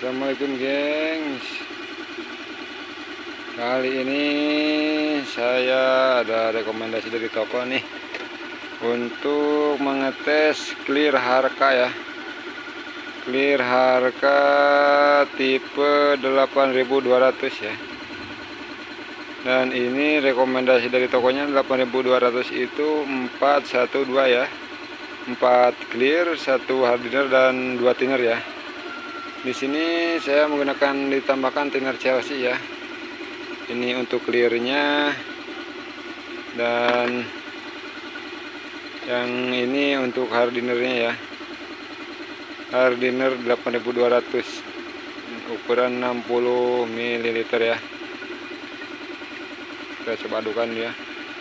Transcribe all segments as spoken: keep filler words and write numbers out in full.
Assalamualaikum gengs. Kali ini saya ada rekomendasi dari toko nih untuk mengetes clear harka ya. Clear harka tipe delapan ribu dua ratus ya. Dan ini rekomendasi dari tokonya delapan ribu dua ratus itu empat satu dua ya. empat clear, satu hardener dan dua thinner ya. Di sini saya menggunakan ditambahkan thinner Chelsea ya. Ini untuk clearnya, dan yang ini untuk hardenernya ya. Hardener delapan ribu dua ratus, ukuran enam puluh mililiter ya. Kita coba adukan ya.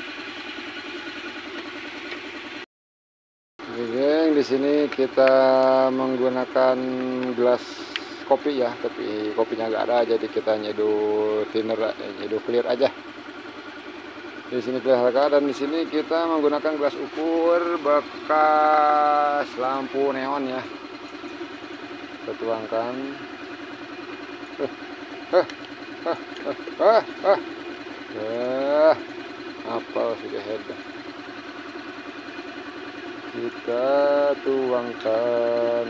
Oke, geng, di sini kita menggunakan gelas kopi ya, tapi kopinya nggak ada, jadi kita nyeduh thinner, nyeduh clear aja. Di sini clear harga, dan di sini kita menggunakan gelas ukur bekas lampu neon ya. Kita tuangkan. Eh, eh, eh, eh, eh, eh. Eh, apa sudah head. Kita tuangkan.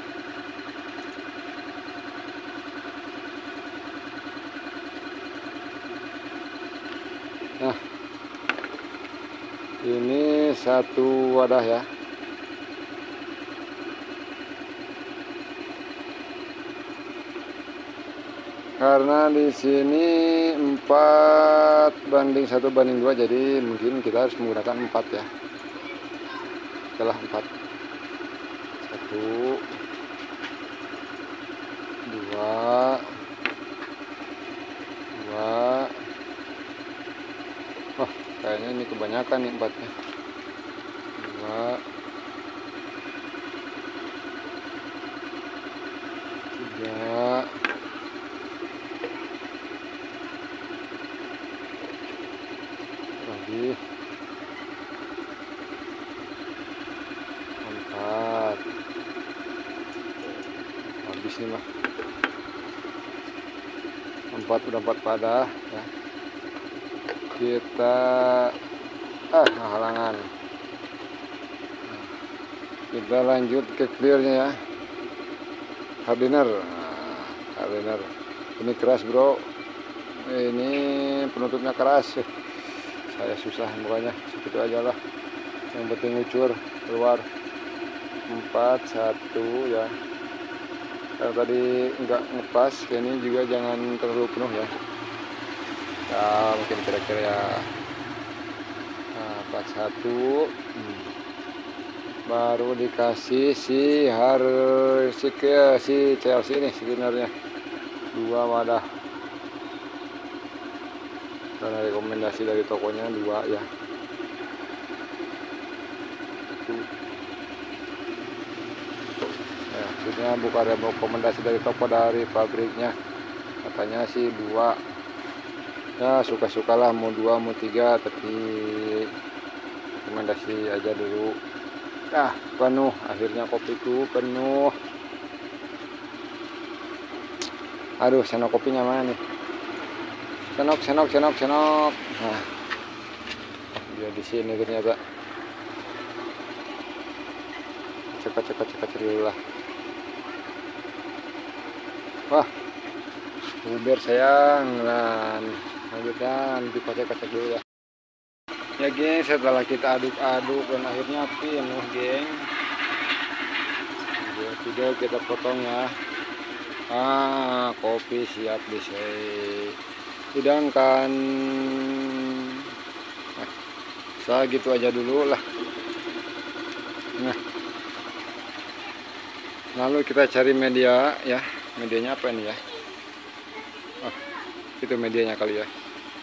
Nah, ini satu wadah ya. Karena di sini empat banding satu banding dua, jadi mungkin kita harus menggunakan empat ya. Setelah empat, satu, dua, dua. Oh, kayaknya ini kebanyakan nih empatnya. Dua, tiga, lagi, empat. Habis nih mah. Empat udah empat pada ya. Kita ah halangan. Kita lanjut ke clearnya ya. Hardener, nah, hardener ini keras bro, ini penutupnya keras. Saya susah pokoknya, segitu aja lah, yang penting ngucur keluar. Empat satu ya. Karena tadi enggak ngepas, ini juga jangan terlalu penuh ya. Ya mungkin kira-kira ya. Nah, empat satu. Hmm. Baru dikasih si har si ke si Chelsea ini sebenarnya dua wadah. Karena rekomendasi dari tokonya dua ya. Itu. Ya, maksudnya bukan rekomendasi dari toko, dari pabriknya. Katanya sih dua. Ya suka-sukalah, mau dua mau tiga, tapi rekomendasi aja dulu. Ah, penuh, akhirnya kopiku penuh. Aduh, senok kopinya mana nih? Senok, senok, senok, senok. Nah, dia di sini ternyata. Cek, cek, cek, cek dulu lah. Wah, uber sayang, dan lanjutkan dikocek-kocek dulu ya. Ya geng, setelah kita aduk-aduk dan akhirnya penuh geng, video kita potong ya. Ah, kopi siap dihidangkan. Nah, saya gitu aja dulu lah. Nah, lalu kita cari media ya. Medianya apa ini ya? Oh, itu medianya kali ya.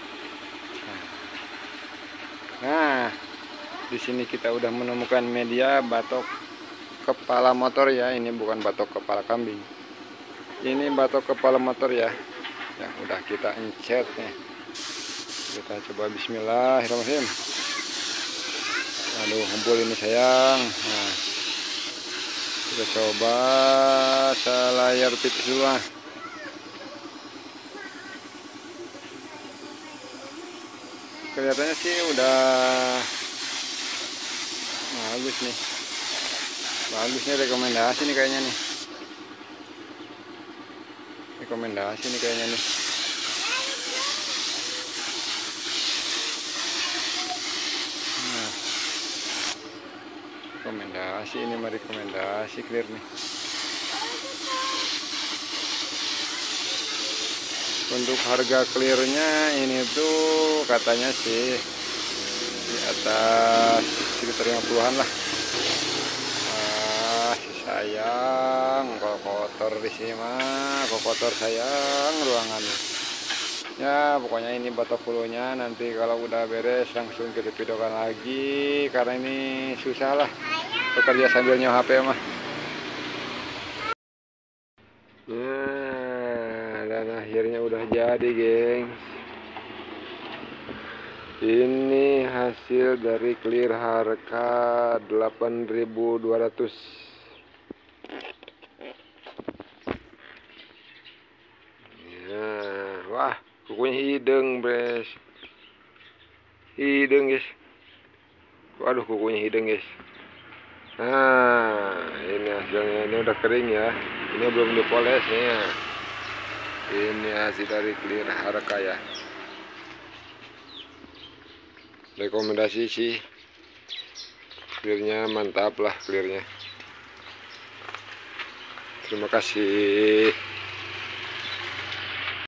Nah, di sini kita udah menemukan media batok kepala motor ya. Ini bukan batok kepala kambing. Ini batok kepala motor ya. Yang udah kita encet nih. Kita coba bismillahirrahmanirrahim. Aduh, ngumpul ini sayang. Nah, kita coba selayar tipis dulu lah. kelihatannya sih udah bagus nih. Bagus nih, rekomendasi nih kayaknya nih. Rekomendasi nih kayaknya nih. Nah, rekomendasi ini mah rekomendasi clear nih. Untuk harga clearnya ini tuh katanya sih di atas sekitar lima puluhan lah. Ah, sayang kalau kotor di sini mah, kalau kotor sayang ruangan. Ya pokoknya ini batokolonya nanti kalau udah beres langsung kita videokan lagi, karena ini susah lah bekerja sambil nyawa H P mah. Nah, dan akhirnya udah jadi, gengs. Ini hasil dari clear harga delapan ribu dua ratus. Ya, wah, kukunya hidung, bres. Hidung, guys. Waduh, kukunya hidung, guys. Nah, ini hasilnya. Ini udah kering ya. Ini belum dipoles ya. Ini hasil dari clear harga ya. Rekomendasi sih, clearnya mantap lah clearnya. Terima kasih.